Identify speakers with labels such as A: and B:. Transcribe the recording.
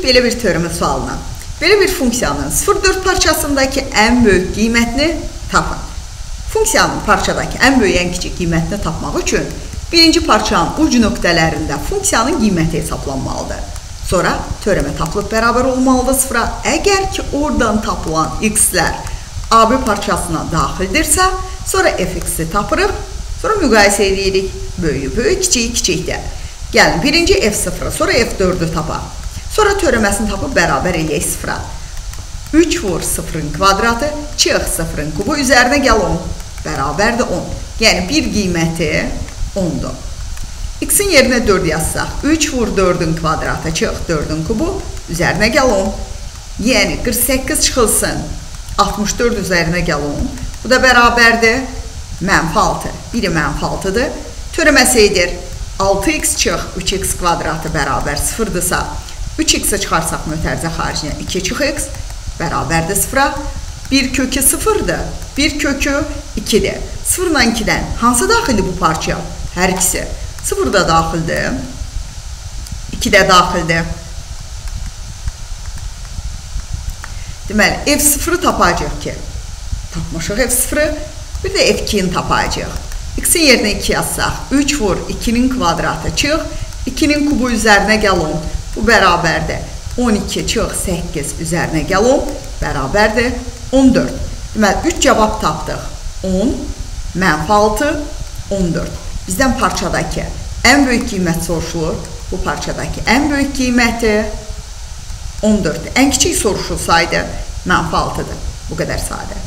A: belə bir teorema sualına. Belə bir funksiyanın 0,4 parçasındakı ən böyük qiymətini tapın. Funksiyanın parçadakı ən böyük, ən kiçik qiymətini tapmaq üçün birinci parçanın uc nöqtələrində funksiyanın qiyməti hesablanmalıdır. Sonra teorema tapılıb bərabər olmalıdır sıfıra. Əgər ki, oradan tapılan x-lər AB parçasına daxildirsə, sonra f(x)i tapırıq, sonra müqayisə edirik. Böyük, böyük, kiçik, kiçikdir. Gəlin, birinci f0'ı, sonra f4'ü tapaq. Sonra teoreməsini tapıb bərabər eləyək sıfıra. 3 vur 0'ın kvadratı, çıx 0'ın kubu, üzərinə gəl 10. Bərabərdir 10. Yəni, bir qiyməti 10'dur. X-in yerinə 4 yazsaq, 3 vur 4'ün kvadratı, çıx 4'ün kubu, üzərinə gəl 10. Yəni, 48 çıxılsın, 64 üzərinə gəl 10. Bu da bərabərdir -6. Biri -6'dır. Teoreməsi edir. 6x çıx 3x kvadratı bərabər 0'dırsa, 3x'i çıxarsaq mötərizə xaricinə 2-x bərabərdir 0'a. 1 kökü 0'dır. 1 kökü 2'dir. 0 ilə 2'dən hansı daxildir bu parça? Hər ikisi. 0 da daxildir. 2 də daxildir. Deməli, f0'ı tapacaq ki, tapmışıq f0'ı, bir də f2'ni tapacaq. X-in yerinə 2 yazsaq, 3 vur 2'nin kvadratı çıx, 2'nin kubu üzərinə gəl 10. Bu bərabərdir 12 çıx 8 üzərinə gəl 10, bərabərdir 14. Deməli, 3 cavab tapdıq. 10, -6, 14. Bizdən parçadakı ən böyük qiymət soruşulur. Bu parçadakı ən böyük qiyməti 14'dir. Ən kiçik soruşulsaydı -6'dır. Bu qədər sadə.